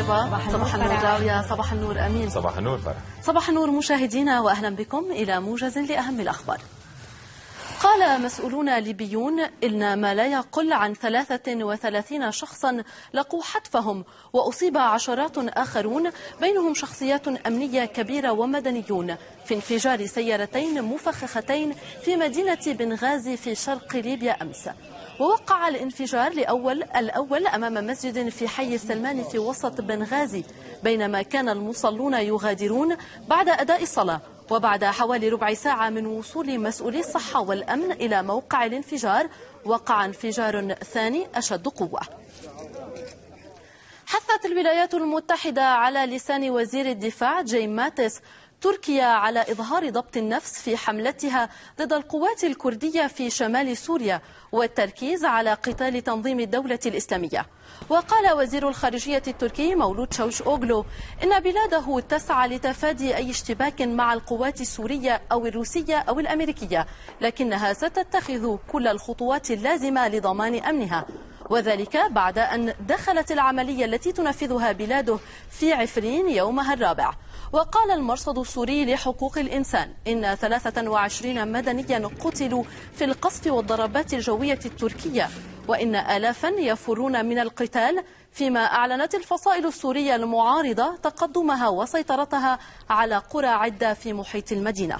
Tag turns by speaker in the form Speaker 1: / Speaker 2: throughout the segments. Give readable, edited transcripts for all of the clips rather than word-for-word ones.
Speaker 1: مرحبا. صباح النور راوية، صباح النور أمين،
Speaker 2: صباح النور فرح،
Speaker 1: صباح النور مشاهدينا، وأهلا بكم إلى موجز لأهم الأخبار. قال مسؤولون ليبيون إن ما لا يقل عن 33 شخصا لقوا حتفهم، وأصيب عشرات آخرون بينهم شخصيات أمنية كبيرة ومدنيون في انفجار سيارتين مفخختين في مدينة بنغازي في شرق ليبيا أمس. ووقع الانفجار الأول أمام مسجد في حي السلمان في وسط بنغازي، بينما كان المصلون يغادرون بعد أداء الصلاة. وبعد حوالي ربع ساعة من وصول مسؤولي الصحة والأمن إلى موقع الانفجار، وقع انفجار ثاني أشد قوة. حثت الولايات المتحدة على لسان وزير الدفاع جيم ماتيس تركيا على إظهار ضبط النفس في حملتها ضد القوات الكردية في شمال سوريا، والتركيز على قتال تنظيم الدولة الإسلامية. وقال وزير الخارجية التركي مولود شوش أوغلو إن بلاده تسعى لتفادي أي اشتباك مع القوات السورية أو الروسية أو الأمريكية، لكنها ستتخذ كل الخطوات اللازمة لضمان أمنها، وذلك بعد أن دخلت العملية التي تنفذها بلاده في عفرين يومها الرابع. وقال المرصد السوري لحقوق الإنسان إن 23 مدنيا قتلوا في القصف والضربات الجوية التركية، وإن آلافا يفرون من القتال، فيما أعلنت الفصائل السورية المعارضة تقدمها وسيطرتها على قرى عدة في محيط المدينة.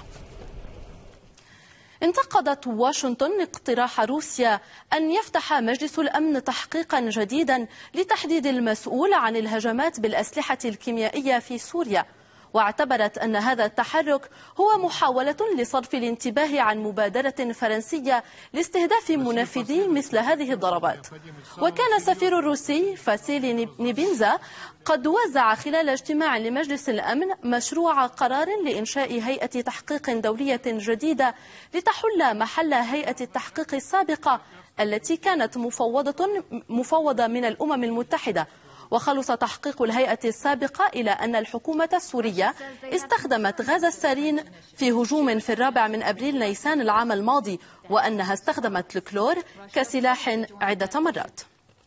Speaker 1: انتقدت واشنطن اقتراح روسيا أن يفتح مجلس الأمن تحقيقا جديدا لتحديد المسؤول عن الهجمات بالأسلحة الكيميائية في سوريا، واعتبرت أن هذا التحرك هو محاولة لصرف الانتباه عن مبادرة فرنسية لاستهداف منفذي مثل هذه الضربات. وكان السفير الروسي فاسيلي نيبينزا قد وزع خلال اجتماع لمجلس الأمن مشروع قرار لإنشاء هيئة تحقيق دولية جديدة لتحل محل هيئة التحقيق السابقة التي كانت مفوضة من الأمم المتحدة. وخلص تحقيق الهيئة السابقة إلى أن الحكومة السورية استخدمت غاز السارين في هجوم في 4 أبريل نيسان العام الماضي، وأنها استخدمت الكلور كسلاح عدة مرات.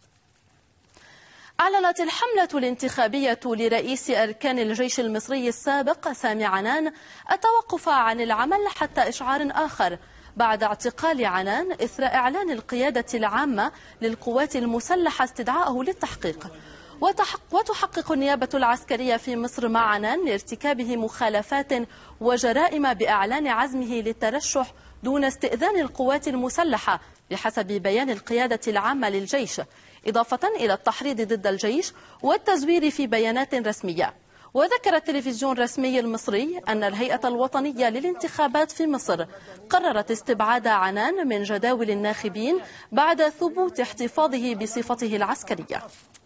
Speaker 1: أعلنت الحملة الانتخابية لرئيس أركان الجيش المصري السابق سامي عنان التوقف عن العمل حتى إشعار آخر، بعد اعتقال عنان إثر إعلان القيادة العامة للقوات المسلحة استدعائه للتحقيق. وتحقق النيابة العسكرية في مصر مع عنان لارتكابه مخالفات وجرائم بإعلان عزمه للترشح دون استئذان القوات المسلحة بحسب بيان القيادة العامة للجيش، إضافة إلى التحريض ضد الجيش والتزوير في بيانات رسمية. وذكر التلفزيون الرسمي المصري أن الهيئة الوطنية للانتخابات في مصر قررت استبعاد عنان من جداول الناخبين بعد ثبوت احتفاظه بصفته العسكرية.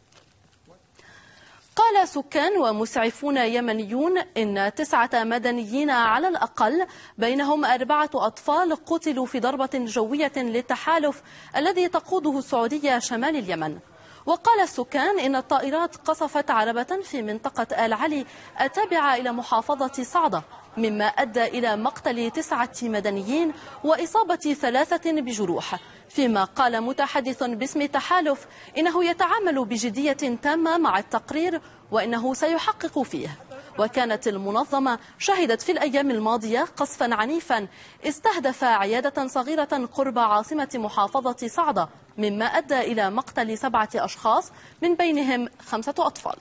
Speaker 1: قال سكان ومسعفون يمنيون إن 9 مدنيين على الأقل بينهم 4 أطفال قتلوا في ضربة جوية للتحالف الذي تقوده السعودية شمال اليمن. وقال السكان إن الطائرات قصفت عربة في منطقة آل علي التابعة إلى محافظة صعدة، مما أدى إلى مقتل 9 مدنيين وإصابة 3 بجروح. فيما قال متحدث باسم التحالف إنه يتعامل بجدية تامة مع التقرير وإنه سيحقق فيه. وكانت المنظمة شهدت في الأيام الماضية قصفا عنيفا استهدف عيادة صغيرة قرب عاصمة محافظة صعدة، مما أدى إلى مقتل 7 أشخاص من بينهم 5 أطفال.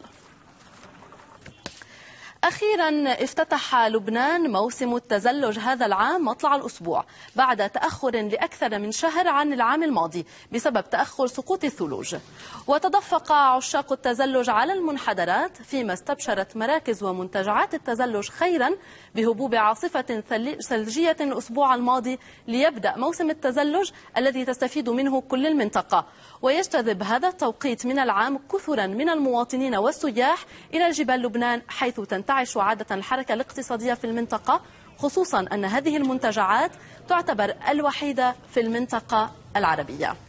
Speaker 1: أخيرا افتتح لبنان موسم التزلج هذا العام مطلع الأسبوع بعد تأخر لأكثر من شهر عن العام الماضي بسبب تأخر سقوط الثلوج. وتدفق عشاق التزلج على المنحدرات، فيما استبشرت مراكز ومنتجعات التزلج خيرا بهبوب عاصفة ثلجية الأسبوع الماضي ليبدأ موسم التزلج الذي تستفيد منه كل المنطقة. ويجتذب هذا التوقيت من العام كثرا من المواطنين والسياح إلى جبال لبنان، حيث تنتعش عادة الحركة الاقتصادية في المنطقة، خصوصا أن هذه المنتجعات تعتبر الوحيدة في المنطقة العربية.